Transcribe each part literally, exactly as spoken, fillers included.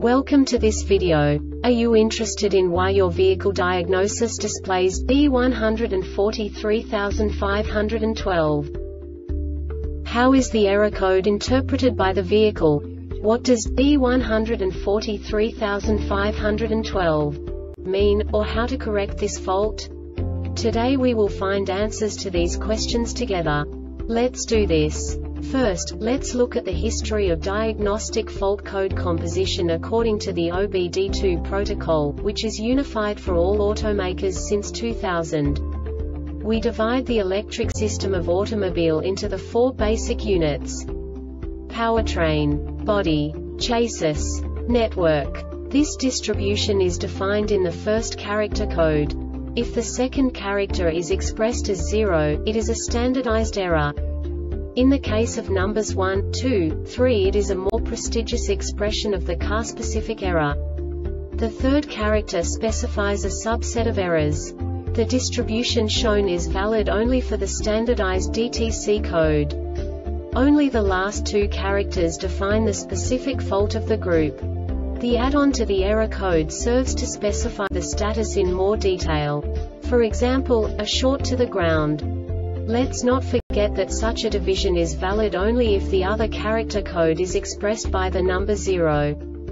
Welcome to this video. Are you interested in why your vehicle diagnosis displays B one four three five one two? How is the error code interpreted by the vehicle? What does B one four three five one two mean, or how to correct this fault? Today we will find answers to these questions together. Let's do this. First, let's look at the history of diagnostic fault code composition according to the O B D two protocol, which is unified for all automakers since two thousand. We divide the electric system of automobile into the four basic units: powertrain, body, chassis, network. This distribution is defined in the first character code. If the second character is expressed as zero, it is a standardized error. In the case of numbers one, two, three, it is a more prestigious expression of the car-specific error. The third character specifies a subset of errors. The distribution shown is valid only for the standardized D T C code. Only the last two characters define the specific fault of the group. The add-on to the error code serves to specify the status in more detail. For example, a short to the ground. Let's not forget that such a division is valid only if the other character code is expressed by the number zero.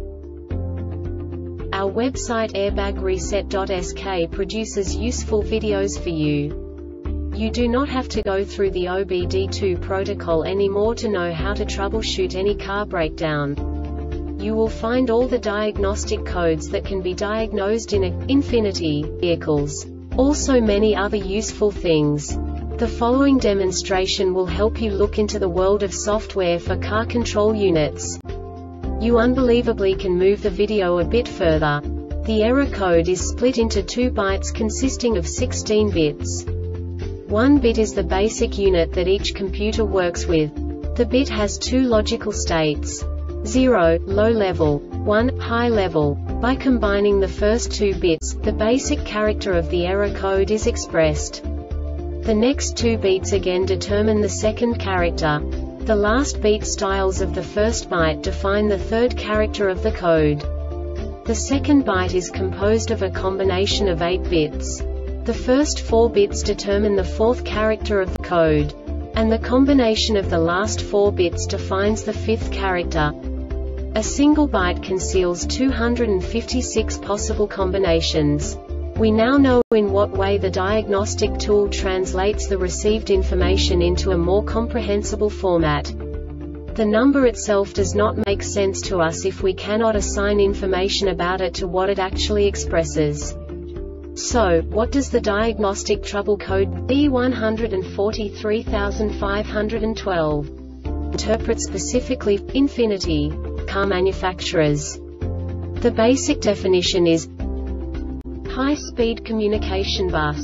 Our website airbag reset dot S K produces useful videos for you. You do not have to go through the O B D two protocol anymore to know how to troubleshoot any car breakdown. You will find all the diagnostic codes that can be diagnosed in a Infiniti vehicles. Also many other useful things. The following demonstration will help you look into the world of software for car control units. You unbelievably can move the video a bit further. The error code is split into two bytes consisting of sixteen bits. One bit is the basic unit that each computer works with. The bit has two logical states: zero, low level, one, high level. By combining the first two bits, the basic character of the error code is expressed. The next two beats again determine the second character. The last beat styles of the first byte define the third character of the code. The second byte is composed of a combination of eight bits. The first four bits determine the fourth character of the code. And the combination of the last four bits defines the fifth character. A single byte conceals two hundred fifty-six possible combinations. We now know in what way the diagnostic tool translates the received information into a more comprehensible format. The number itself does not make sense to us if we cannot assign information about it to what it actually expresses. So, what does the diagnostic trouble code B one four three five one two interpret specifically for Infiniti car manufacturers? The basic definition is high-speed communication bus.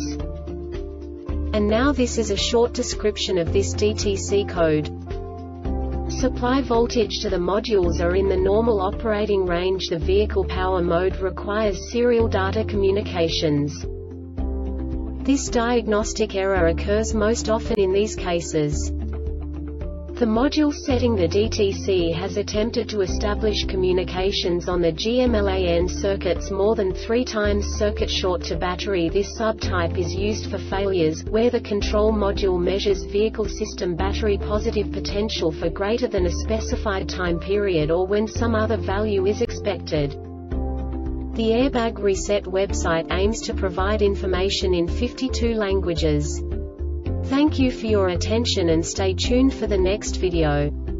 And now this is a short description of this D T C code. Supply voltage to the modules are in the normal operating range. The vehicle power mode requires serial data communications. This diagnostic error occurs most often in these cases. The module setting the D T C has attempted to establish communications on the G M L A N circuits more than three times circuit short to battery. This subtype is used for failures, where the control module measures vehicle system battery positive potential for greater than a specified time period or when some other value is expected. The Airbag Reset website aims to provide information in fifty-two languages. Thank you for your attention and stay tuned for the next video.